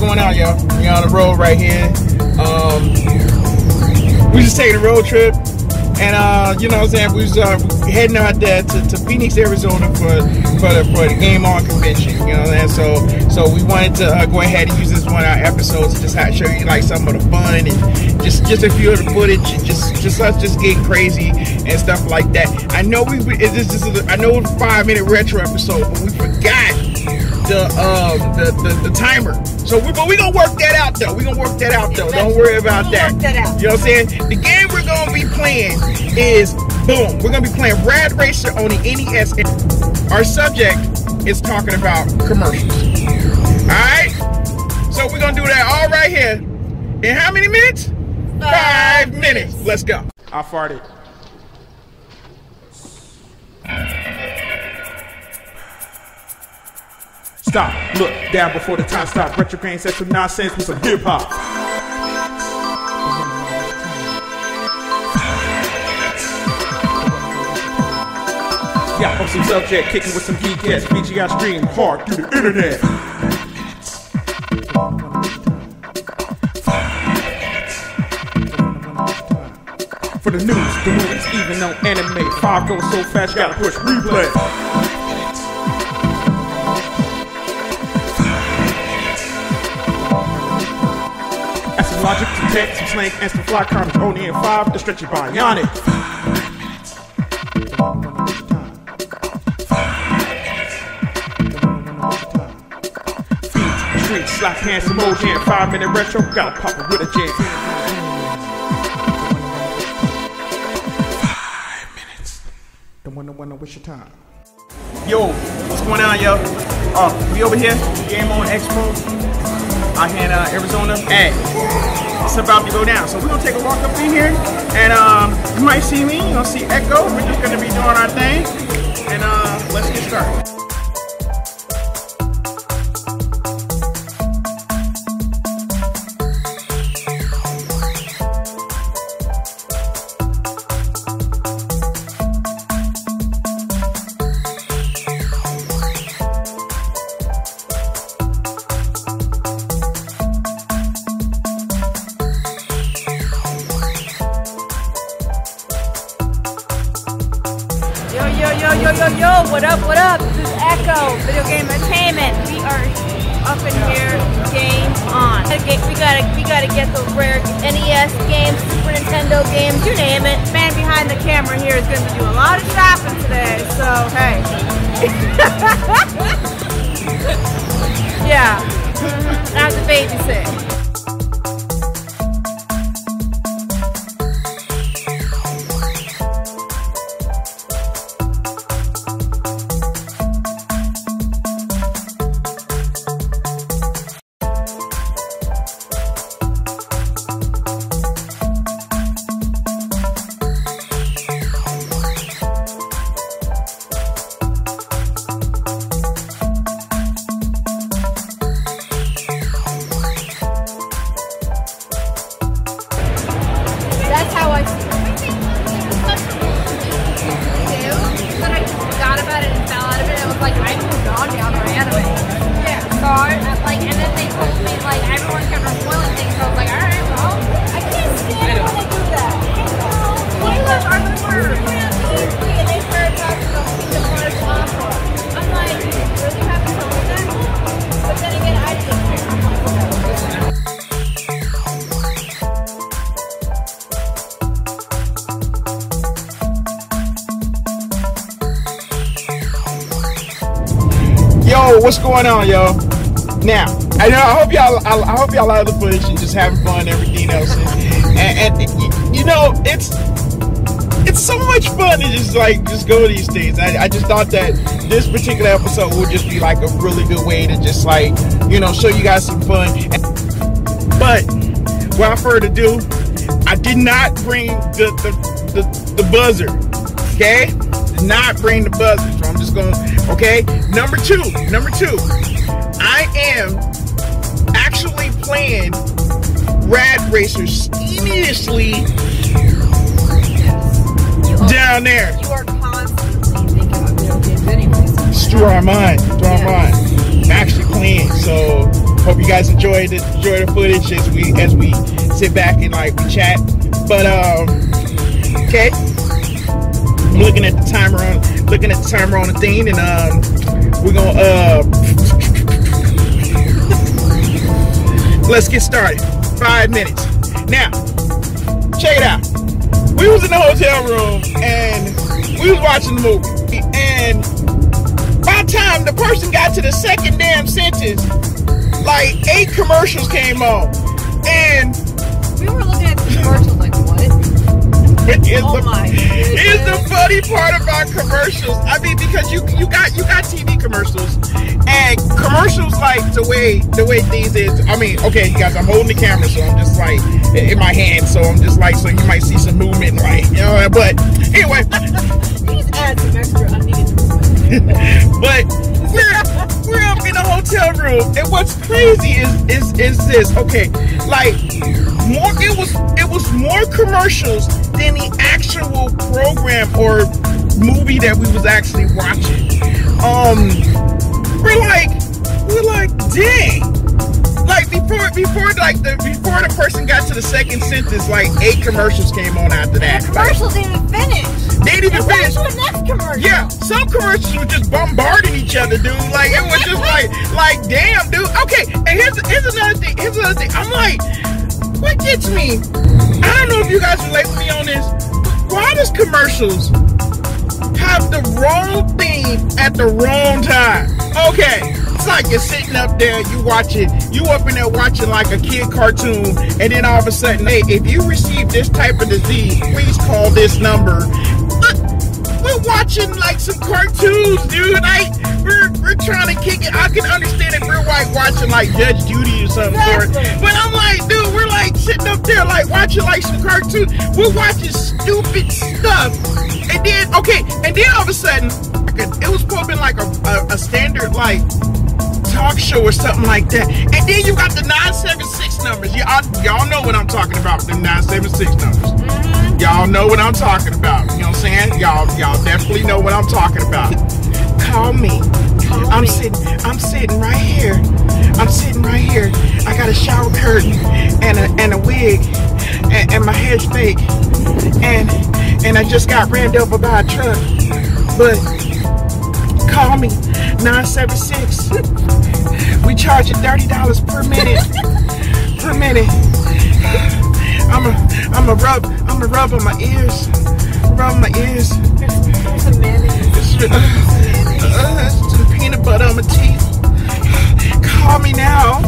going on, y'all? We on the road right here. We just taking a road trip, and you know what I'm saying, we was heading out there to Phoenix, Arizona for the Game On convention. You know what I'm saying? So we wanted to go ahead and use this one of our episodes to just show you like some of the fun and just a few of the footage, just us just getting crazy and stuff like that. I know I know it's a 5-minute retro episode, but we forgot the timer. So we gonna work that out though. Don't worry about that. You know what I'm saying? The game we're gonna be playing is boom. We're gonna be playing Rad Racer on the NES. Our subject is talking about commercials. Alright? So we're gonna do that all right here. In how many minutes? 5 minutes. Let's go. I farted. Stop, look, down before the time stop. Retro Game said some nonsense with some hip hop. Yeah, I'm some subject, kicking with some geek-ass VGI stream hard through the internet. For the news, the movies, even on anime. 5 goes so fast, gotta push replay. Logic to text, some slang, and some fly comments. Only in 5, the stretchy bionic. Feet, streets, slap hands, emoji, and 5-minute retro. Gotta pop it with a jam. 5 minutes. Don't wanna waste your time. Yo, what's going on, yo? We over here, Game On Expo. Out here in Arizona, and it's about to go down. So we're gonna take a walk up in here, and you might see me. You're gonna see Echo. We're just gonna be doing our thing, and let's get started. Yo, what up? This is Echo, Video Game Entertainment. We are up in here, Game On. We gotta get those rare NES games, Super Nintendo games, you name it. The man behind the camera here is gonna be doing a lot of shopping today, so hey. Yeah, I have to babysit. And then they told me, like, everyone kept spoiling things, so I was like, alright, well, I can't stand it when they do that. Spoilers are the worst. And they started talking about Kingdom Hearts Opera. I'm like, you really have to tell me that? But then again, I didn't care. Yo, what's going on, yo? Now, I hope y'all like the footage and just having fun and everything else. And you know, it's so much fun to just go to these things. I just thought that this particular episode would just be like a really good way to just like, you know, show you guys some fun. But without further ado, I did not bring the buzzer. Okay? Did not bring the buzzer. So I'm just going, okay? Number two. I am actually playing Rad Racer steamishly down there. You are constantly thinking about video games anyways. It's through our mind. I'm actually playing, so Hope you guys enjoy the footage as we sit back and like we chat. But okay, I'm looking at the timer on the thing, and we're gonna let's get started. 5 minutes. Now, check it out. We was in the hotel room and we was watching the movie, and by the time the person got to the second damn sentence, like 8 commercials came on, and we were looking at the commercials like, what? Here's the funny part about commercials. I mean, because you got TV commercials, and commercials like the way things is. I mean, okay, you guys, I'm holding the camera, so I'm just like in my hand, so I'm just like, so you might see some movement, like, you know. But anyway, you just add some extra unneeded movement. But we're up in a hotel room, and what's crazy is this. Okay, like it was more commercials than the actual program or movie that we was actually watching. We're like, dang. Like before the person got to the second sentence, like 8 commercials came on after that. The commercials didn't even finish. They didn't even finish. The next commercial. Yeah, some commercials were just bombarding each other, dude. Like it was just like damn, dude. Okay, and here's another thing. I'm like, what gets me? I don't know if you guys relate with me on this. Why does commercials have the wrong theme at the wrong time? Okay, it's like you're sitting up there, you up in there watching like a kid cartoon, and then all of a sudden, hey, if you receive this type of disease, please call this number. We're watching like some cartoons, dude. Like we're trying to kick it. I can understand if we're like watching like Judge Judy or something, but I'm like, dude, we're like sitting up there like watching like some cartoons. We're watching stupid stuff, and then all of a sudden, it was probably like a standard like talk show or something like that, and then you got the 976 numbers. Y'all know what I'm talking about with the 976 numbers. Y'all know what I'm talking about. You know what I'm saying? Y'all definitely know what I'm talking about. Call me. I'm sitting right here. I got a shower curtain and a wig and my hair's fake. And I just got ran over by a truck. But call me. 976. We charge you $30 per minute. I'm a rub on my ears. There's some mayonnaise. Some peanut butter on my teeth. Call me now.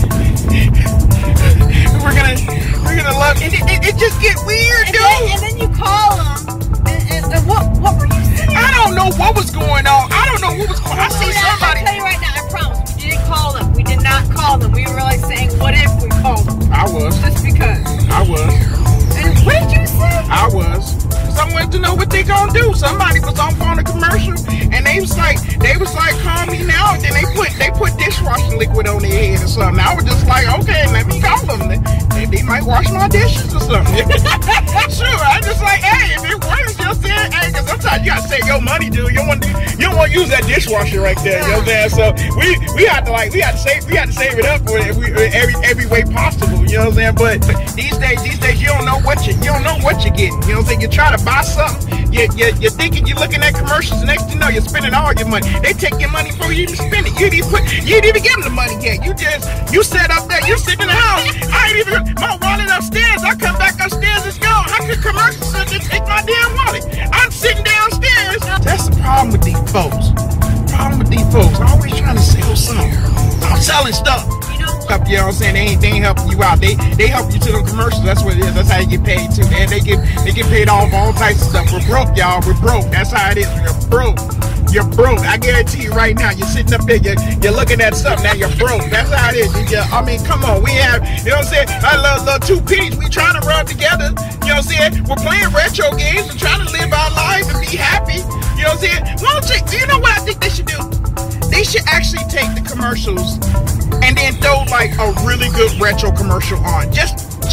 We're gonna love it. It just get weird, dude. And then you call them. And what were you saying? I don't know what was going on. I see somebody. I'll tell you right now, I promise. We didn't call them. We did not call them. We were like saying, what if we called them? I was. Just because. I was. And what did you say? I was. Because I wanted to know what they gonna do. Somebody was on a commercial, and they was like, call me now. And then they put dishwashing liquid on their head or something. I was just like, okay, let me call them. They might wash my dishes or something. Sure. I just like, hey, if it works, just say, hey, because sometimes you gotta save your money, dude. You don't want to use that dishwasher right there. You know what I'm saying? So we had to save it up for every way possible. You know what I'm saying? But these days you don't know what you're getting. You know what I'm saying? You try to buy something, you're thinking you're looking at commercials, and next thing you know, you're spending all your money. They take your money before you even spend it. You didn't even give them the money yet. You sat up there, you sit in the house. I ain't even my wallet upstairs. I come back upstairs, it's gone. How could commercials just take my damn wallet? I'm sitting downstairs. That's the problem with these folks. Always trying to sell something. I'm selling stuff. You know what I'm saying? They ain't helping you out. They help you to the commercials. That's what it is. That's how you get paid too. And they get paid off all types of stuff. We're broke, y'all. We're broke. That's how it is. You're broke. You're broke. I guarantee you right now, you're sitting up there, you're looking at something, now you're broke. That's how it is. I mean, come on. We have, you know what I'm saying? I love 2 pennies. We trying to rub together. You know what I'm saying? We're playing retro games and trying to live our lives and be happy. You know what I'm saying? You know what I think they should do? They should actually take the commercials and then throw like a really good retro commercial on. Just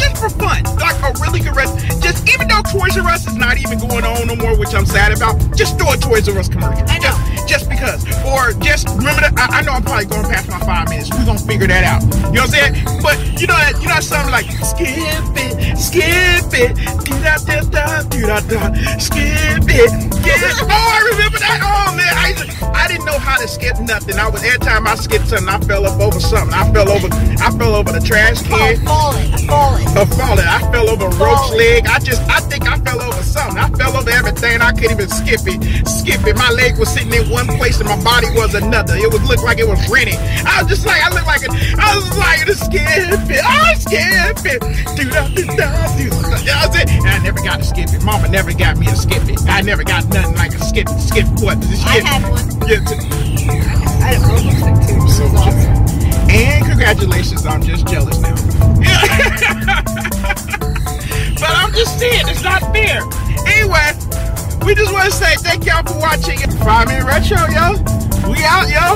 just for fun, like a really good just even though Toys R Us is not even going on no more, which I'm sad about, just throw a Toys R Us commercial. I know. Just because. Or just remember that I know I'm probably going past my 5 minutes. We're gonna figure that out. You know what I'm saying? But you know something like skip it, skip it. Yeah. Oh, I remember that. Oh man, I didn't know how to skip nothing. Every time I skipped something, I fell up over something. I fell over the trash can. Falling. I fell over a roach leg. I think I fell over something. I fell over everything. I couldn't even skip it. My leg was sitting in one place and my body was another. It would look like it was rented. I was like, skip it. Oh, skip it. You know what I'm saying? And I never got to skip it. Mama never got me to skip it. I never got nothing like a skip what? I had one. Yeah, I had a Roblox stick too. It was awesome. And congratulations, I'm just jealous now. But I'm just saying, it's not fair. Anyway, we just want to say thank y'all for watching 5 Minute Retro, yo. We out, yo.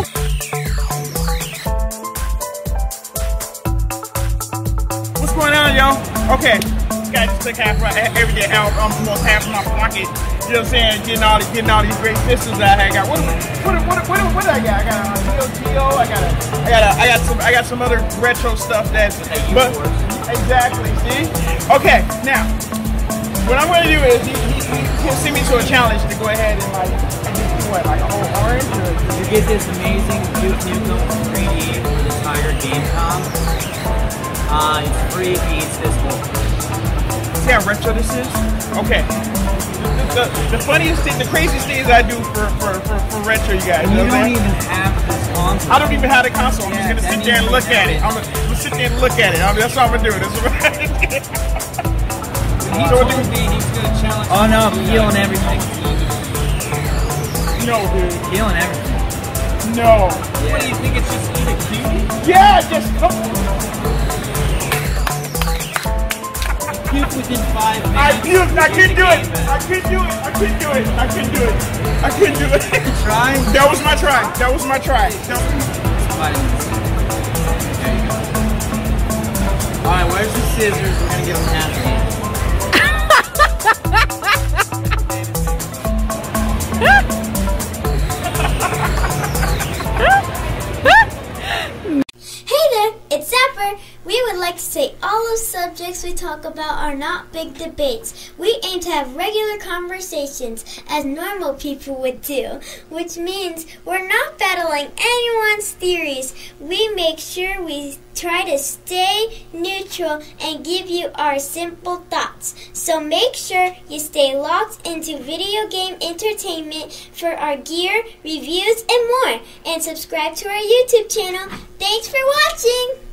What's going on, yo? Okay, this guy just took everyday almost half of my pocket. You know what I'm saying? Getting all these great pistols that I got. What did I got? I got a Neo Geo. I got some other retro stuff that's. But exactly. See? Okay. Now, what I'm gonna do is he'll send me to a challenge to go ahead and like a whole orange. You get this amazing Duke Nukem 3D for the entire Gamecom. It's free if you eat this book. See how retro this is? Okay. The funniest thing, the craziest things I do for retro, you guys. And you don't even have this console. I don't even have the console. I'm just gonna sit there and look at it. I'm gonna sit there and look at it. That's what I'm gonna do. He told me he's gonna challenge. Oh no, I'm healing everything. No, dude. Healing everything. No. Yeah. What do you think? It's just eat a cutie? Yeah, just come. Puke within 5 minutes. I couldn't do it. I couldn't do it. Try? That was my try. There you go. Alright, where's the scissors? We're gonna give them half a hand. Hey there, it's Zapper. We would like to say all the subjects we talk about are not big debates. We aim to have regular conversations as normal people would do, which means we're not battling anyone's theories. We make sure we try to stay neutral and give you our simple thoughts. So make sure you stay locked into video game entertainment for our gear, reviews, and more. And subscribe to our YouTube channel. Thanks for watching!